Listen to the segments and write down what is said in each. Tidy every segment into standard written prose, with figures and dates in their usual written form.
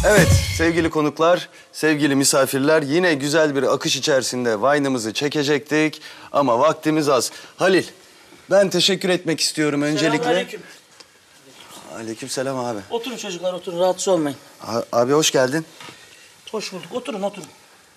Evet sevgili konuklar, sevgili misafirler yine güzel bir akış içerisinde Vine'ımızı çekecektik ama vaktimiz az. Halil, ben teşekkür etmek istiyorum öncelikle. Selamünaleyküm. Aleykümselam abi. Oturun çocuklar, oturun. Rahatsız olmayın. Abi hoş geldin. Hoş bulduk. Oturun, oturun.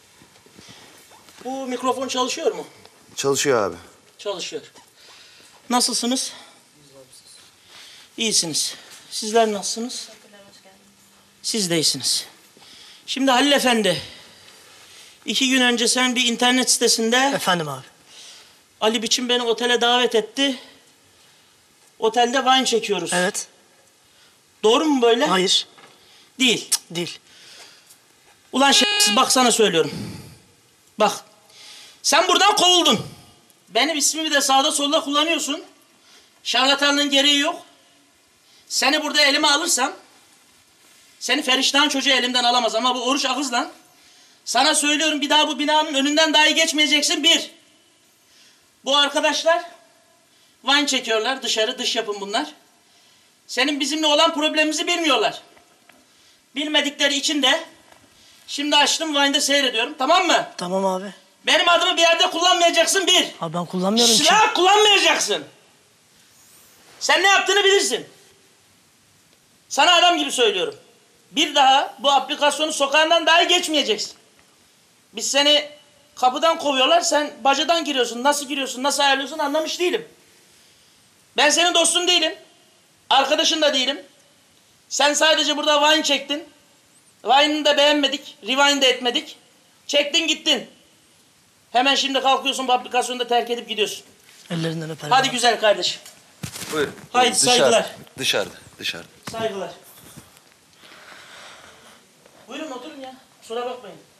Bu mikrofon çalışıyor mu? Çalışıyor abi. Çalışıyor. Nasılsınız? İyisiniz. Sizler nasılsınız? Siz de iyisiniz. Şimdi Halil Efendi, 2 gün önce sen bir internet sitesinde... Efendim abi. Ali Biçim beni otele davet etti. Otelde wine çekiyoruz. Evet. Doğru mu böyle? Hayır. Değil. Değil. Ulan şerefsiz, bak sana söylüyorum. Bak. Sen buradan kovuldun. Benim ismimi de sağda solda kullanıyorsun. Şarlatanlığın gereği yok. Seni burada elime alırsam... Seni Feriştah'ın çocuğu elimden alamaz ama bu oruç ağızla... Sana söylüyorum, bir daha bu binanın önünden dahi geçmeyeceksin, 1. Bu arkadaşlar... Wine çekiyorlar dışarı, dış yapım bunlar. Senin bizimle olan problemimizi bilmiyorlar. Bilmedikleri için de... Şimdi açtım, Vine'da seyrediyorum, tamam mı? Tamam abi. Benim adımı bir yerde kullanmayacaksın, 1. Abi ben kullanmıyorum ki. Silah kullanmayacaksın. Sen ne yaptığını bilirsin. Sana adam gibi söylüyorum. Bir daha bu aplikasyonu sokağından dahi geçmeyeceksin. Biz seni kapıdan kovuyorlar, sen bacadan giriyorsun. Nasıl giriyorsun, nasıl ayarlıyorsun anlamış değilim. Ben senin dostun değilim. Arkadaşın da değilim. Sen sadece burada wine çektin. Wine'ını da beğenmedik, rewind de etmedik. Çektin gittin. Hemen şimdi kalkıyorsun, bu aplikasyonu da terk edip gidiyorsun. Ellerinden öperim. Hadi abi. güzel kardeşim. Buyurun. Haydi saygılar. Dışarıda. Saygılar. Buyurun oturun ya. Kusura bakmayın.